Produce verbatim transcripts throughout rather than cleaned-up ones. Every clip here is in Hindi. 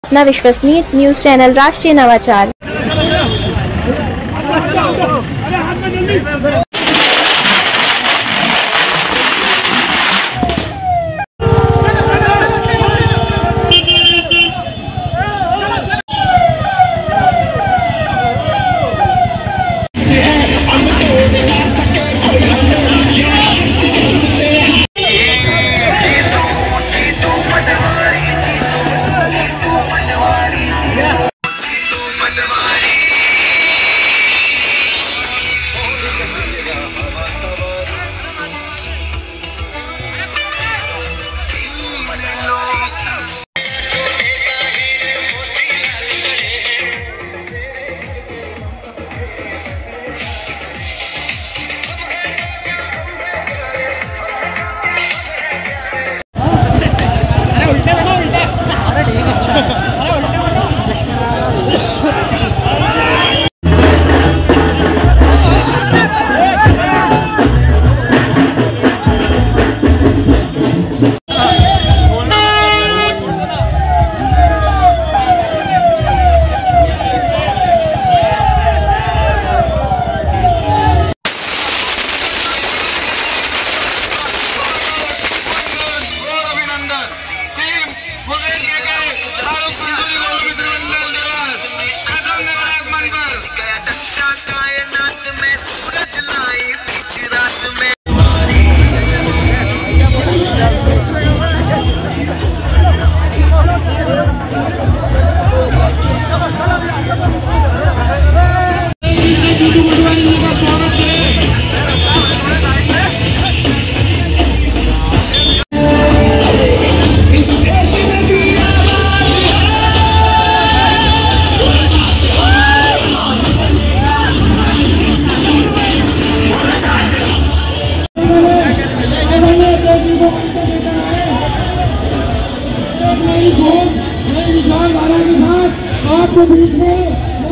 अपना विश्वसनीय न्यूज चैनल राष्ट्रीय नवाचार। आपके बीच में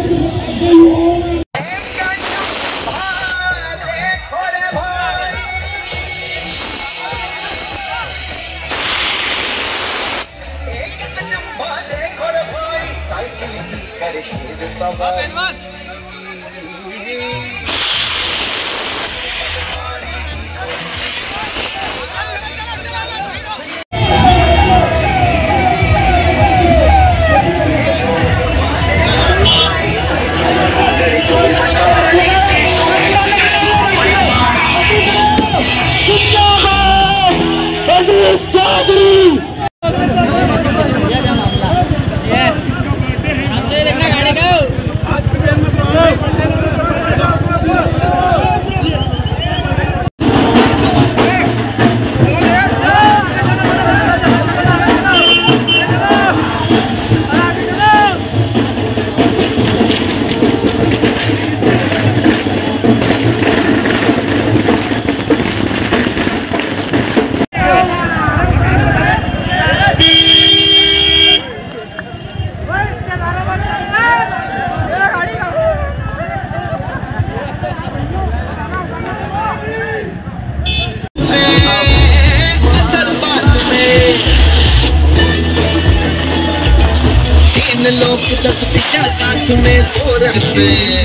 लोग दस दिशा साथ में सो रहते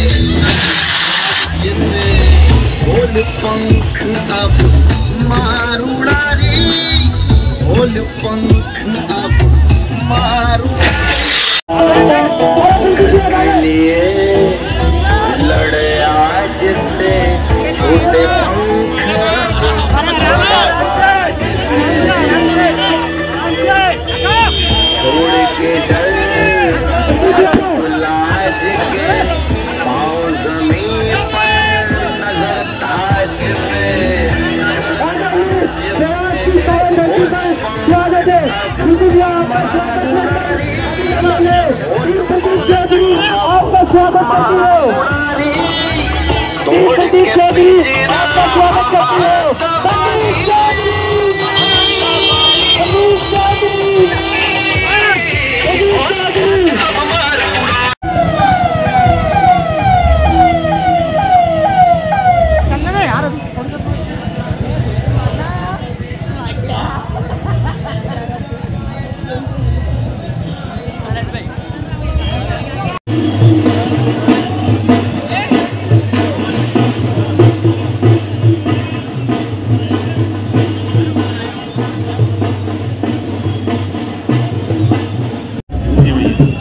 बोल पंख अब मारूड़ारी बोल पंख अब मारू लिए लड़े आज से छोटे छोड़ के डर लाज के पाँव जमीन पर नजर ताज आपका स्वागत करती हो, आपका स्वागत करती हो।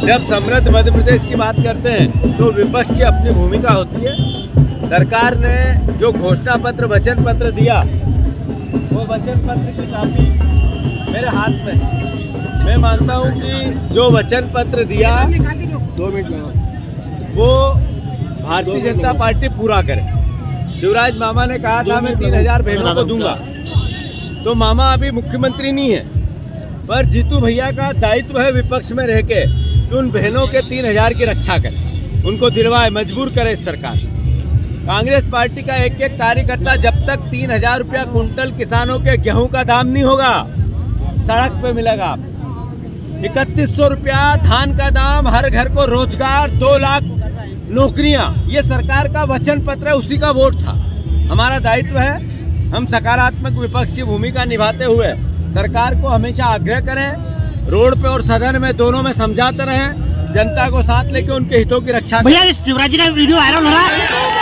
जब समृद्ध मध्य प्रदेश की बात करते हैं तो विपक्ष की अपनी भूमिका होती है। सरकार ने जो घोषणा पत्र वचन पत्र दिया, वो वचन पत्र की कॉपी मेरे हाथ में। मैं मानता हूं कि जो वचन पत्र दिया दो मिनट वो भारतीय जनता पार्टी पूरा करे। शिवराज मामा ने कहा था मैं तीन हजार बहनों को दूंगा, तो मामा अभी मुख्यमंत्री नहीं है, पर जीतू भैया का दायित्व है विपक्ष में रह के कि उन बहनों के तीन हजार की रक्षा करें, उनको दिलवाए, मजबूर करे सरकार। कांग्रेस पार्टी का एक एक कार्यकर्ता जब तक तीन हजार रुपया कुंटल किसानों के गेहूं का दाम नहीं होगा, सड़क पे मिलेगा। इकतीस सौ रुपया धान का दाम, हर घर को रोजगार, दो लाख नौकरियां, ये सरकार का वचन पत्र है, उसी का वोट था। हमारा दायित्व है हम सकारात्मक विपक्ष की भूमिका निभाते हुए सरकार को हमेशा आग्रह करें, रोड पे और सदन में दोनों में समझाते रहें, जनता को साथ लेके उनके हितों की रक्षा करें। भैया शिवराज जी का वीडियो वायरल हो रहा है।